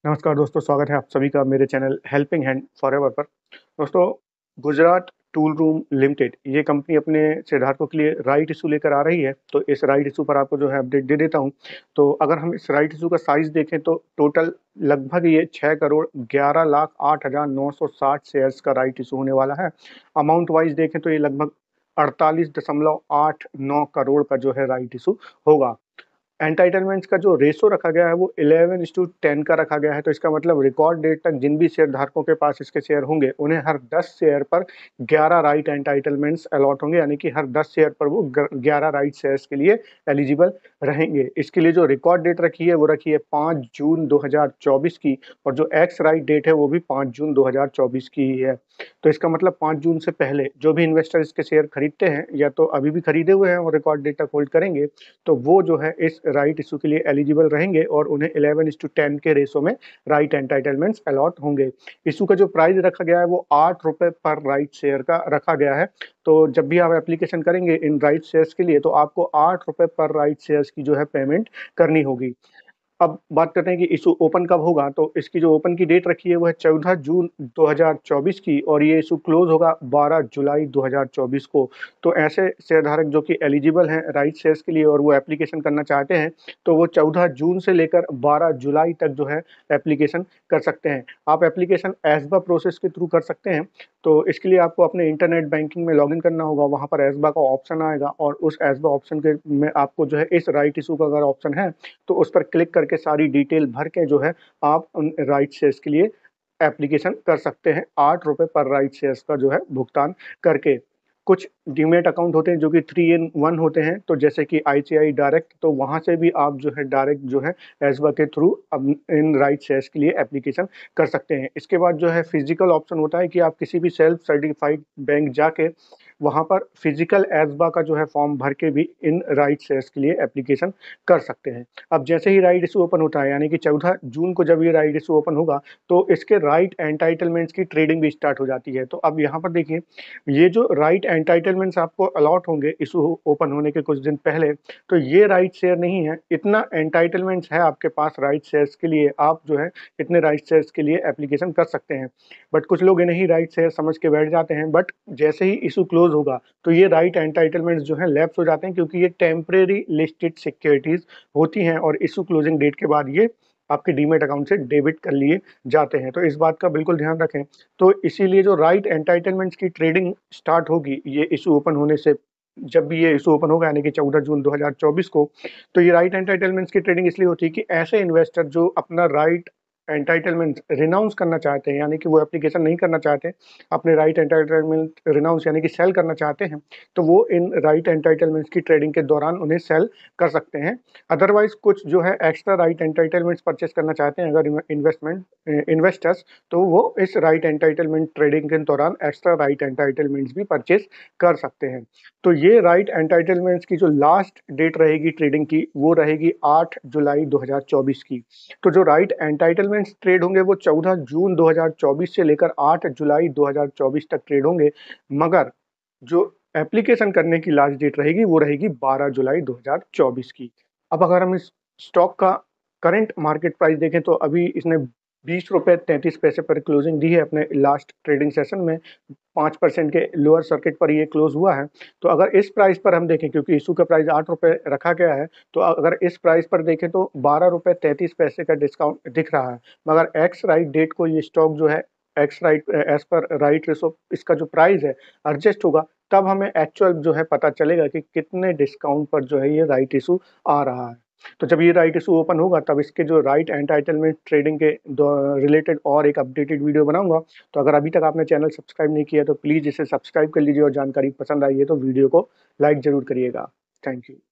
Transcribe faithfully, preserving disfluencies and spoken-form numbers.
नमस्कार दोस्तों, स्वागत है आप सभी का मेरे चैनल हेल्पिंग हैंड फॉरएवर पर। दोस्तों, गुजरात टूल रूम लिमिटेड ये कंपनी अपने शेयरधारकों के लिए राइट इशू लेकर आ रही है। तो इस राइट इशू पर आपको जो है अपडेट दे देता हूं। तो अगर हम इस राइट इशू का साइज देखें तो टोटल लगभग ये छः करोड़ ग्यारह लाख आठ हज़ार नौ सौ साठ शेयर्स का राइट इशू होने वाला है। अमाउंट वाइज देखें तो ये लगभग अड़तालीस दशमलव आठ नौ करोड़ का जो है राइट इशू होगा। एंटाइटलमेंट्स का जो रेशो रखा गया है वो इलेवन इस टू टेन का रखा गया है। तो इसका मतलब रिकॉर्ड डेट तक जिन भी शेयर धारकों के पास इसके शेयर होंगे उन्हें हर दस शेयर पर ग्यारह राइट एंटाइटलमेंट्स अलॉट होंगे, यानी कि हर दस शेयर पर वो ग्यारह राइट शेयर्स के लिए एलिजिबल रहेंगे। इसके लिए जो रिकॉर्ड डेट रखी है वो रखी है पाँच जून दो हज़ार चौबीस की, और जो एक्स राइट डेट है वो भी पाँच जून दो हज़ार चौबीस की ही है। तो इसका मतलब पाँच जून से पहले जो भी इन्वेस्टर इसके शेयर खरीदते हैं या तो अभी भी खरीदे हुए हैं और रिकॉर्ड डेट तक होल्ड करेंगे, तो वो जो है इस राइट इशू के लिए एलिजिबल रहेंगे और उन्हें इलेवन इस टू टेन के रेशो में राइट एंटाइटलमेंट्स अलॉट होंगे। इशू का जो प्राइस रखा गया है वो आठ रुपए पर राइट शेयर का रखा गया है। तो जब भी आप एप्लीकेशन करेंगे इन राइट शेयर्स के लिए तो आपको आठ रुपए पर राइट शेयर्स की जो है पेमेंट करनी होगी। अब बात करते हैं कि इशू ओपन कब होगा। तो इसकी जो ओपन की डेट रखी है वो है चौदह जून दो हज़ार चौबीस की, और ये इशू क्लोज होगा बारह जुलाई दो हज़ार चौबीस को। तो ऐसे शेयरधारक जो कि एलिजिबल हैं राइट शेयर्स के लिए और वो एप्लीकेशन करना चाहते हैं तो वो चौदह जून से लेकर बारह जुलाई तक जो है एप्लीकेशन कर सकते हैं। आप एप्लीकेशन एसबा प्रोसेस के थ्रू कर सकते हैं। तो इसके लिए आपको अपने इंटरनेट बैंकिंग में लॉगिन करना होगा, वहाँ पर एसबा का ऑप्शन आएगा और उस एसबा ऑप्शन के में आपको जो है इस राइट इशू का अगर ऑप्शन है तो उस पर क्लिक करके सारी डिटेल भर के जो है आप उन राइट शेयर्स के लिए एप्लीकेशन कर सकते हैं आठ रुपए पर राइट शेयर्स का जो है भुगतान करके। कुछ डीमेट अकाउंट होते हैं जो कि थ्री इन वन होते हैं, तो जैसे कि आईसीआई डायरेक्ट, तो वहाँ से भी आप जो है डायरेक्ट जो है एसबा के थ्रू अब इन राइट शेयर्स के लिए एप्लीकेशन कर सकते हैं। इसके बाद जो है फिजिकल ऑप्शन होता है कि आप किसी भी सेल्फ सर्टिफाइड बैंक जाके वहाँ पर फिजिकल एसबा का जो है फॉर्म भर के भी इन राइट शेयर्स के लिए एप्लीकेशन कर सकते हैं। अब जैसे ही राइट इशू ओपन होता है, यानी कि चौदह जून को जब ये राइट इशू ओपन होगा तो इसके राइट एंटाइटलमेंट्स की ट्रेडिंग भी स्टार्ट हो जाती है। तो अब यहाँ पर देखिए, ये जो राइट एंटाइटलमेंट्स आपको अलॉट होंगे इशू ओपन होने के कुछ दिन पहले, तो ये राइट शेयर नहीं है। इतना एंटाइटलमेंट्स है आपके पास राइट शेयर्स के लिए, आप जो है इतने राइट शेयर्स के लिए एप्लीकेशन कर सकते हैं। बट कुछ लोग इन्हें ही राइट शेयर समझ के बैठ जाते हैं, बट जैसे ही इशू क्लोज होगा तो ये राइट एंटाइटलमेंट्स जो है लैप्स हो जाते हैं, क्योंकि ये टेम्परेरी लिस्टेड सिक्योरिटीज होती हैं और इशू क्लोजिंग डेट के बाद ये आपके डीमेट अकाउंट से डेबिट कर लिए जाते हैं। तो इस बात का बिल्कुल ध्यान रखें। तो इसीलिए जो राइट एंटाइटलमेंट्स की ट्रेडिंग स्टार्ट होगी ये इशू ओपन होने से, जब भी ये इशू ओपन होगा यानी कि चौदह जून दो हज़ार चौबीस को, तो ये राइट एंटाइटलमेंट्स की ट्रेडिंग इसलिए होती है कि ऐसे इन्वेस्टर जो अपना राइट एंटाइटलमेंट रिनाउंस करना चाहते हैं, यानी कि वो एप्लीकेशन नहीं करना चाहते, अपने राइट एंटाइटलमेंट रिनाउंस यानी कि सेल करना चाहते हैं, तो वो इन राइट एंटाइटलमेंट्स की ट्रेडिंग के दौरान उन्हें सेल कर सकते हैं। अदरवाइज कुछ जो है एक्स्ट्रा राइट एंटाइटलमेंट्स परचेस करना चाहते हैं अगर इन्वेस्टमेंट इन्वेस्टर्स, तो वो इस राइट एंटाइटलमेंट ट्रेडिंग के दौरान एक्स्ट्रा राइट एंटाइटलमेंट्स भी परचेस कर सकते हैं। तो ये राइट एंटाइटलमेंट्स की जो लास्ट डेट रहेगी ट्रेडिंग की वो रहेगी आठ जुलाई दो हज़ार चौबीस की। तो जो राइट एंटाइटलमेंट्स ट्रेड होंगे वो चौदह जून दो हज़ार चौबीस से लेकर आठ जुलाई दो हज़ार चौबीस तक ट्रेड होंगे, मगर जो एप्लीकेशन करने की लास्ट डेट रहेगी वो रहेगी बारह जुलाई दो हज़ार चौबीस की। अब अगर हम इस स्टॉक का करंट मार्केट प्राइस देखें तो अभी इसने बीस रुपये तैंतीस पैसे पर क्लोजिंग दी है अपने लास्ट ट्रेडिंग सेशन में। पाँच परसेंट के लोअर सर्किट पर ये क्लोज हुआ है। तो अगर इस प्राइस पर हम देखें, क्योंकि इशू का प्राइस आठ रुपये रखा गया है, तो अगर इस प्राइस पर देखें तो बारह रुपये तैंतीस पैसे का डिस्काउंट दिख रहा है। मगर एक्स राइट डेट को ये स्टॉक जो है एक्स राइट एज पर राइट रेशो इसका जो प्राइस है एडजस्ट होगा, तब हमें एक्चुअल जो है पता चलेगा कि कितने डिस्काउंट पर जो है ये राइट इशू आ रहा है। तो जब ये राइट इशू ओपन होगा तब इसके जो राइट एंटाइटलमेंट ट्रेडिंग के रिलेटेड और एक अपडेटेड वीडियो बनाऊंगा। तो अगर अभी तक आपने चैनल सब्सक्राइब नहीं किया तो प्लीज़ इसे सब्सक्राइब कर लीजिए, और जानकारी पसंद आई है तो वीडियो को लाइक ज़रूर करिएगा। Thank you.